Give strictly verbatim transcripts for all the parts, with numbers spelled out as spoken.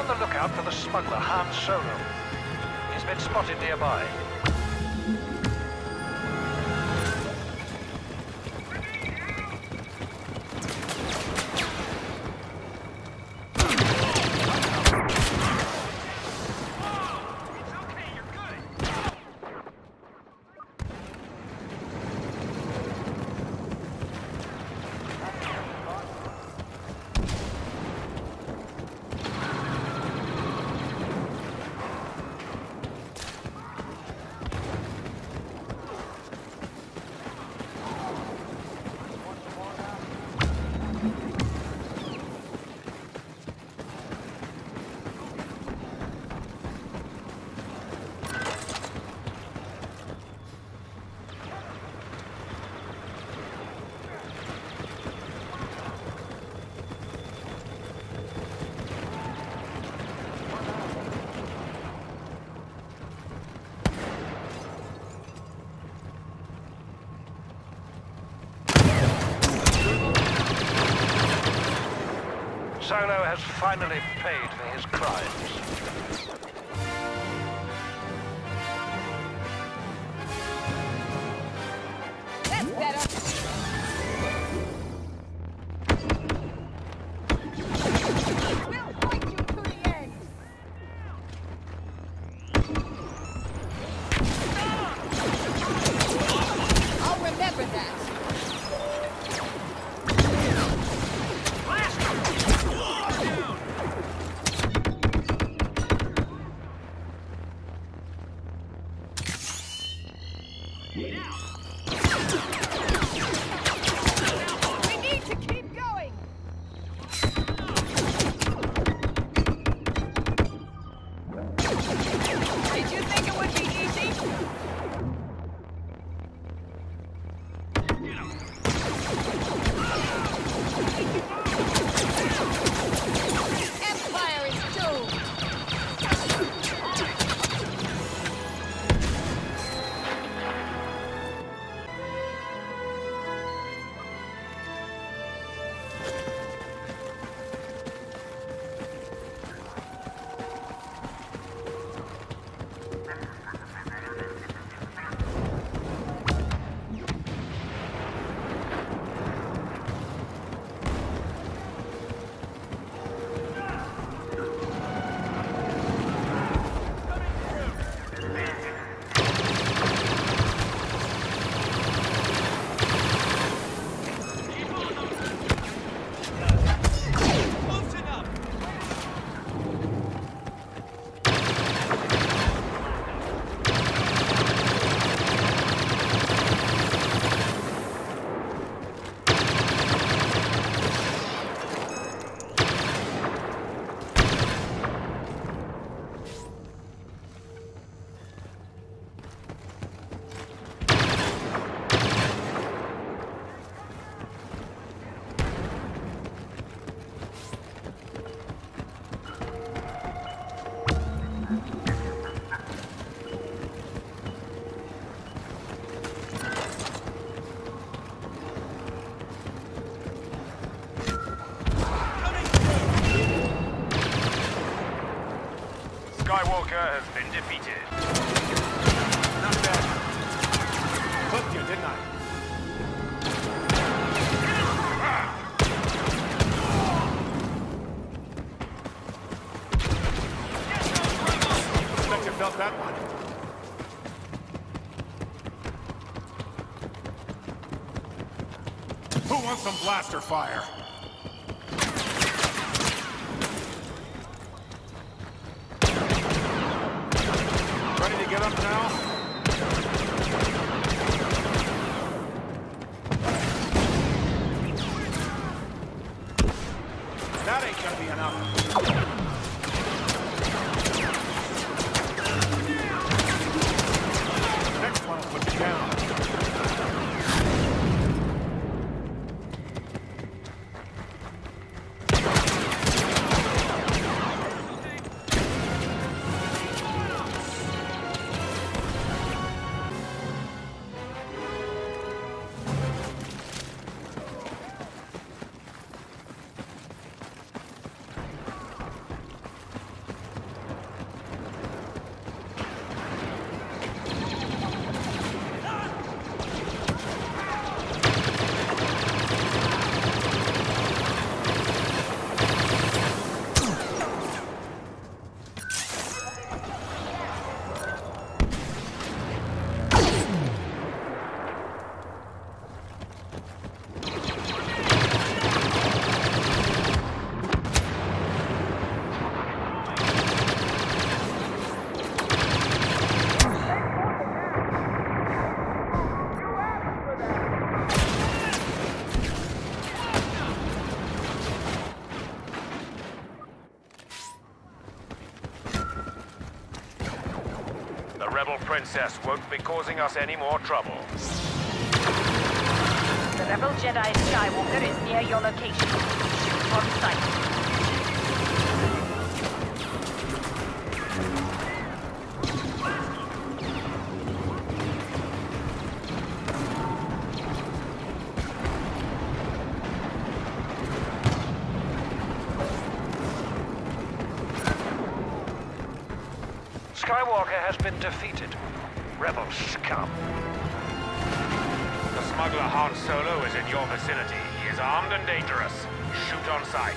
on the lookout for the smuggler, Han Solo. He's been spotted nearby. Solo has finally paid for his crimes. That's better. We'll fight you to the end. I'll remember that. Skywalker has been defeated. Not bad. Hooked you, didn't I? Bet you felt that one. Who wants some blaster fire? Ready to get up now? That ain't gonna be enough. Next one will put you down. princess won't be causing us any more trouble. The rebel Jedi Skywalker is near your location. Shoot on sight. Skywalker has been defeated. Rebel scum. The smuggler Han Solo is in your vicinity. He is armed and dangerous. Shoot on sight.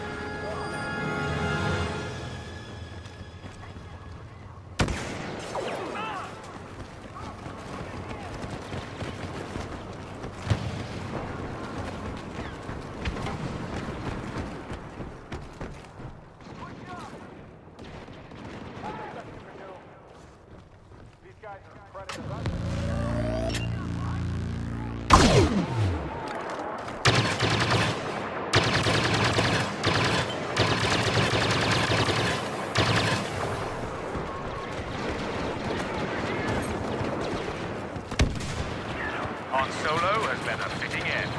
Han Solo has been a fitting end.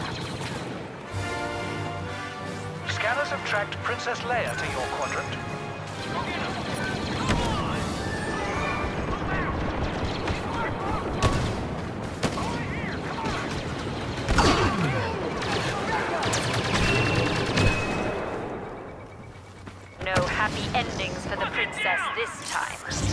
Scanners have tracked Princess Leia to your quadrant. No happy endings for the princess this time.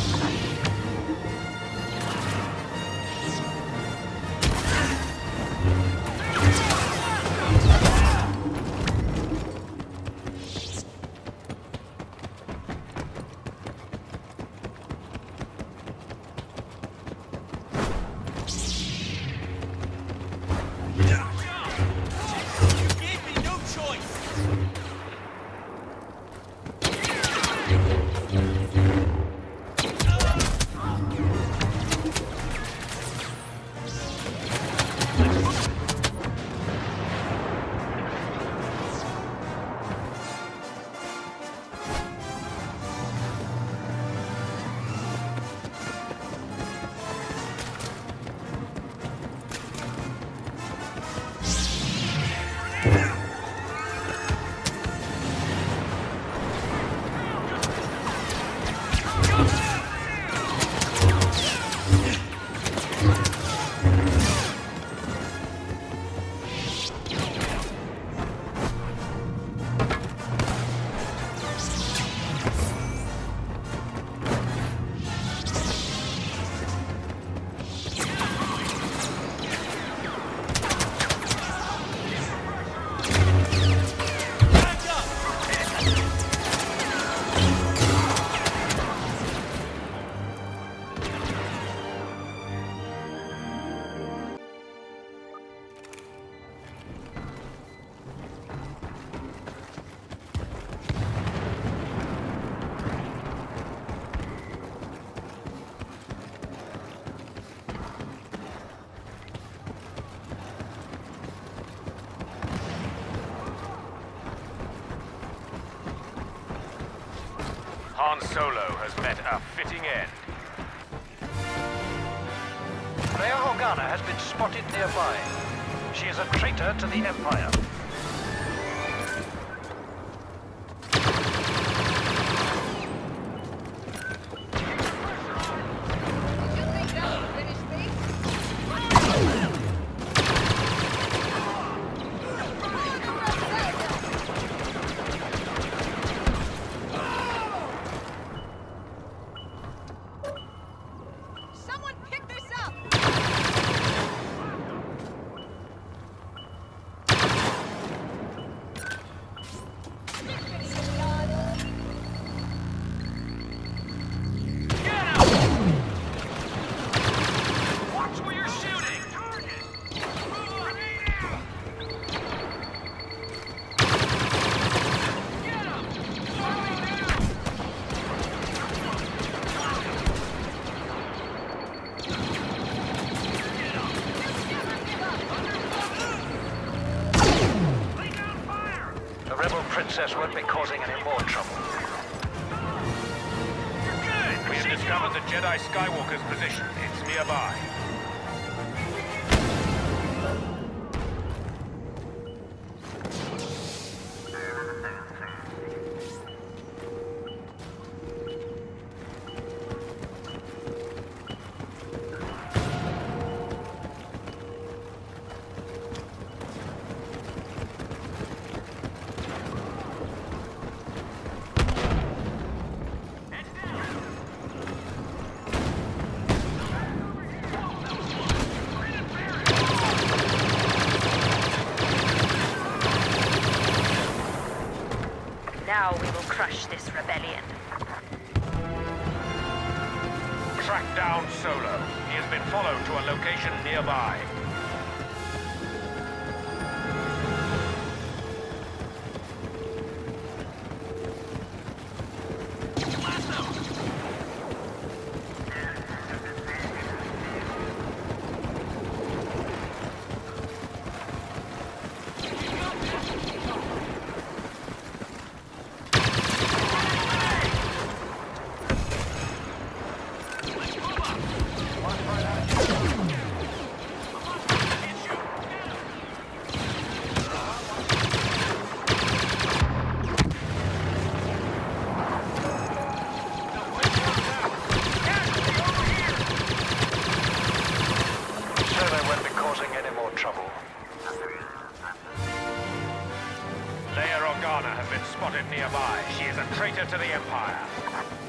Han Solo has met a fitting end. Leia Organa has been spotted nearby. She is a traitor to the Empire. Princess won't be causing any more trouble. We have discovered discovered the Jedi Skywalker's position. It's nearby. Now we will crush this rebellion. Track down Solo. He has been followed to a location nearby. Has been spotted nearby. She is a traitor to the Empire.